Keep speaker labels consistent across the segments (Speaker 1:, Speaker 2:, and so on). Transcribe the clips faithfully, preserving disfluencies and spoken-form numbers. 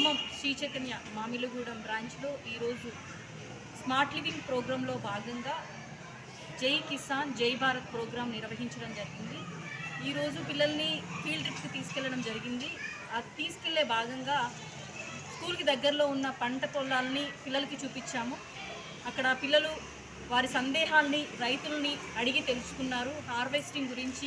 Speaker 1: ఖమ్మం శ్రీ చైతన్య మామిలుగూడెం బ్రాంచ్లో ఈరోజు smart living ప్రోగ్రాంలో భాగంగా జై కిసాన్ జై భారత్ ప్రోగ్రాం నిర్వహించడం జరిగింది. ఈరోజు పిల్లల్ని ఫీల్డ్ ట్రిప్కి తీసుకెళ్లడం జరిగింది. అది తీసుకెళ్లే భాగంగా స్కూల్కి దగ్గరలో ఉన్న పంట పొలాలని పిల్లలకి చూపించాము. అక్కడ పిల్లలు వారి సందేహాల్ని రైతుల్ని అడిగి తెలుసుకున్నారు. హార్వెస్టింగ్ గురించి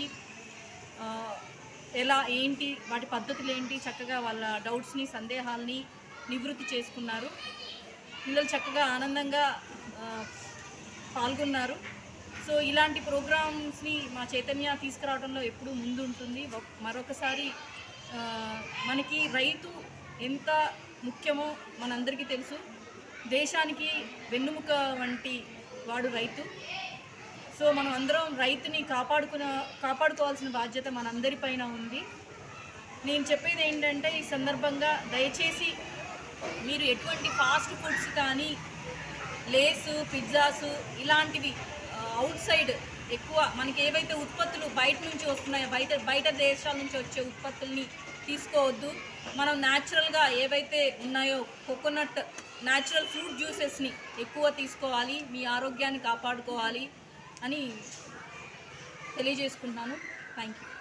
Speaker 1: ఎలా ఏంటి వాటి పద్ధతులు ఏంటి చక్కగా వాళ్ళ డౌట్స్ని సందేహాల్ని నివృత్తి చేసుకున్నారు. పిల్లలు చక్కగా ఆనందంగా పాల్గొన్నారు. సో ఇలాంటి ప్రోగ్రామ్స్ని మా చైతన్య తీసుకురావడంలో ఎప్పుడూ ముందు ఉంటుంది. మరొకసారి మనకి రైతు ఎంత ముఖ్యమో మనందరికీ తెలుసు. దేశానికి వెన్నుముక వంటి వాడు రైతు. సో మనం అందరం రైతుని కాపాడుకున్న కాపాడుకోవాల్సిన బాధ్యత మనందరిపైన ఉంది. నేను చెప్పేది ఏంటంటే ఈ సందర్భంగా దయచేసి మీరు ఎటువంటి ఫాస్ట్ ఫుడ్స్ కానీ లేసు పిజ్జాసు ఇలాంటివి అవుట్ సైడ్ ఎక్కువ మనకి ఏవైతే ఉత్పత్తులు బయట నుంచి వస్తున్నాయో బయట బయట దేశాల నుంచి వచ్చే ఉత్పత్తుల్ని తీసుకోవద్దు. మనం న్యాచురల్గా ఏవైతే ఉన్నాయో కోకోనట్ న్యాచురల్ ఫ్రూట్ జ్యూసెస్ని ఎక్కువ తీసుకోవాలి. మీ ఆరోగ్యాన్ని కాపాడుకోవాలి అని తెలియజేసుకుంటున్నాను. Thank you.